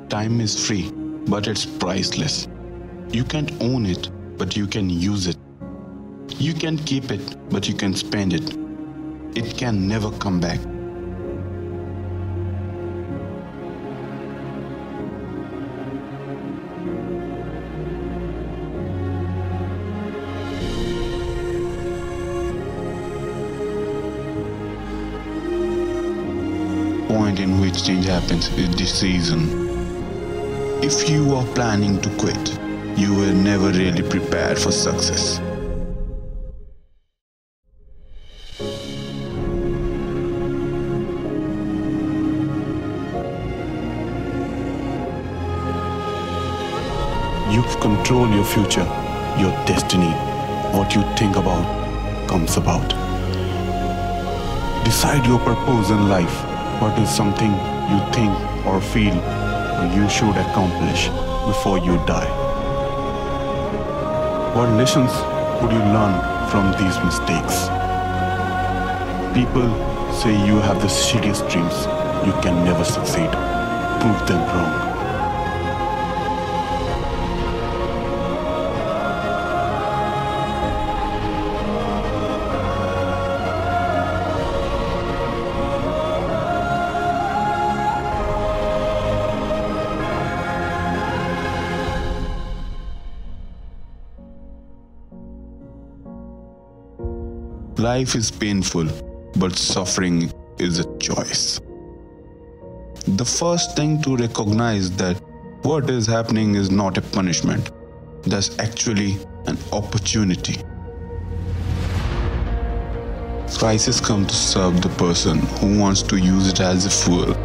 Time is free, but it's priceless. You can't own it, but you can use it. You can keep it, but you can spend it. It can never come back. Point in which change happens is the season. If you are planning to quit, you were never really prepared for success. You control your future, your destiny. What you think about comes about. Decide your purpose in life. What is something you think or feel you should accomplish before you die? What lessons would you learn from these mistakes? People say you have the shittiest dreams. You can never succeed. Prove them wrong. Life is painful, but suffering is a choice. The first thing to recognize that what is happening is not a punishment. That's actually an opportunity. Crises come to serve the person who wants to use it as a fuel.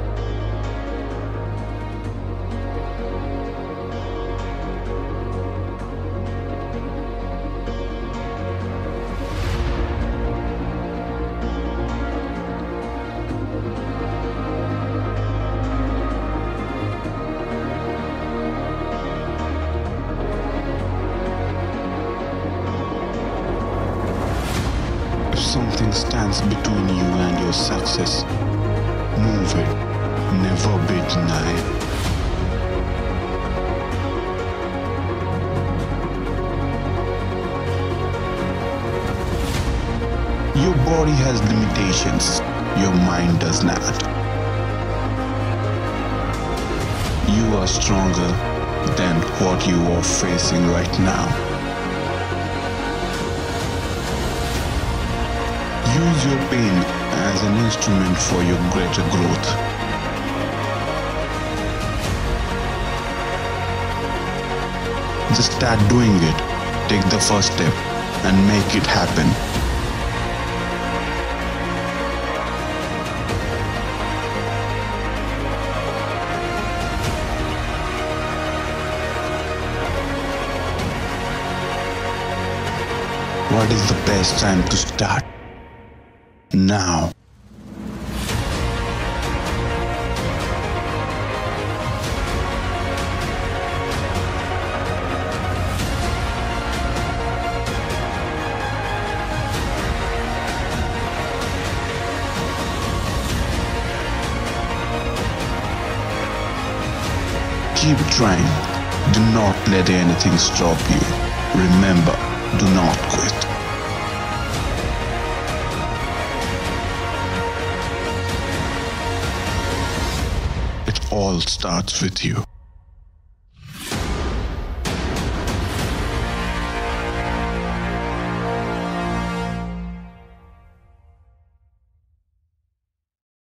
Something stands between you and your success, move it, never be denied. Your body has limitations, your mind does not. You are stronger than what you are facing right now. Use your pain as an instrument for your greater growth. Just start doing it. Take the first step and make it happen. What is the best time to start? Now. Keep trying. Do not let anything stop you. Remember, do not quit. It all starts with you.